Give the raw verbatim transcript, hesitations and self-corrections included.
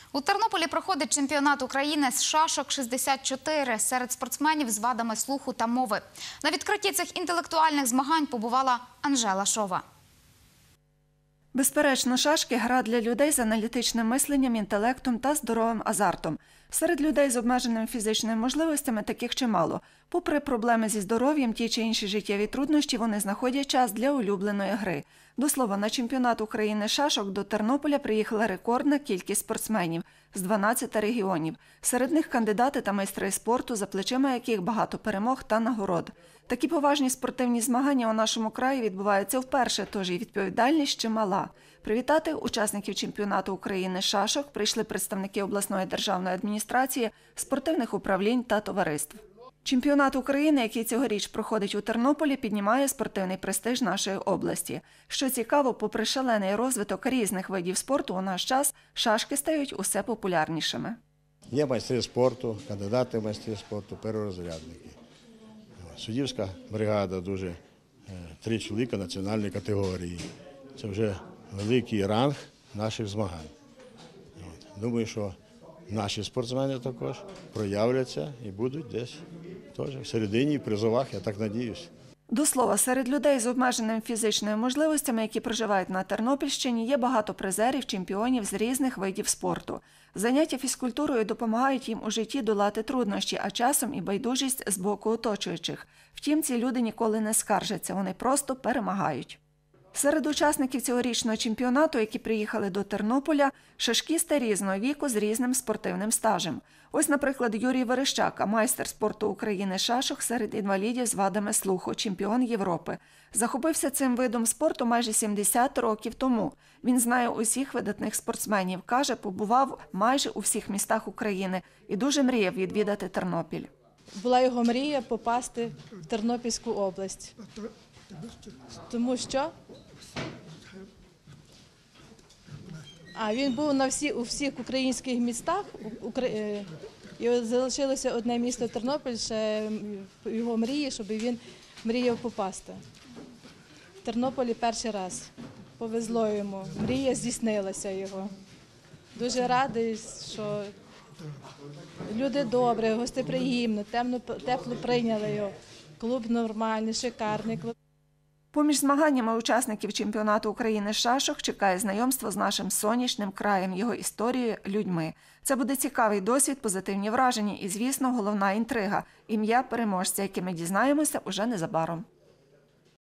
У Тернополі проходить чемпіонат України з шашок шістдесят чотири серед спортсменів з вадами слуху та мови. На відкритті цих інтелектуальних змагань побувала Анжела Шова. Безперечно, шашки – гра для людей з аналітичним мисленням, інтелектом та здоровим азартом. Серед людей з обмеженими фізичними можливостями таких чимало. Попри проблеми зі здоров'ям, ті чи інші життєві труднощі, вони знаходять час для улюбленої гри. До слова, на чемпіонат України з шашок до Тернополя приїхала рекордна кількість спортсменів – з дванадцяти регіонів. Серед них кандидати та майстри спорту, за плечима яких багато перемог та нагород. Такі поважні спортивні змагання у нашому краї відбуваються вперше, тож і відповідальність чимала. Привітати учасників чемпіонату України з шашок прийшли представники обласної державної адміністрації, спортивних управлінь та товариств. Чемпіонат України, який цьогоріч проходить у Тернополі, піднімає спортивний престиж нашої області. Що цікаво, попри шалений розвиток різних видів спорту, у наш час шашки стають усе популярнішими. Є майстри спорту, кандидати в майстри спорту, перворозрядники. Суддівська бригада дуже, три чоловіка національної категорії. Це вже великий ранг наших змагань. Думаю, що наші спортсмени також проявляться і будуть десь теж в середині, в призовах, я так надіюсь. До слова, серед людей з обмеженими фізичними можливостями, які проживають на Тернопільщині, є багато призерів, чемпіонів з різних видів спорту. Заняття фізкультурою допомагають їм у житті долати труднощі, а часом і байдужість з боку оточуючих. Втім, ці люди ніколи не скаржаться, вони просто перемагають. Серед учасників цьогорічного чемпіонату, які приїхали до Тернополя, шашкісти різного віку з різним спортивним стажем. Ось, наприклад, Юрій Верещак, майстер спорту України з шашок серед інвалідів з вадами слуху, чемпіон Європи. Захопився цим видом спорту майже сімдесят років тому. Він знає усіх видатних спортсменів, каже, побував майже у всіх містах України і дуже мріяв відвідати Тернопіль. Була його мрія попасти в Тернопільську область. Тому що а, він був на всі, у всіх українських містах, і залишилося одне місто Тернопіль, ще його мрії, щоб він мріяв попасти. В Тернополі перший раз. Повезло йому, мрія здійснилася його. Дуже радий, що люди добрі, гостеприємно, тепло прийняли його. Клуб нормальний, шикарний клуб. Поміж змаганнями учасників чемпіонату України з шашок чекає знайомство з нашим сонячним краєм, його історією, людьми. Це буде цікавий досвід, позитивні враження і, звісно, головна інтрига – ім'я переможця, яке ми дізнаємося уже незабаром.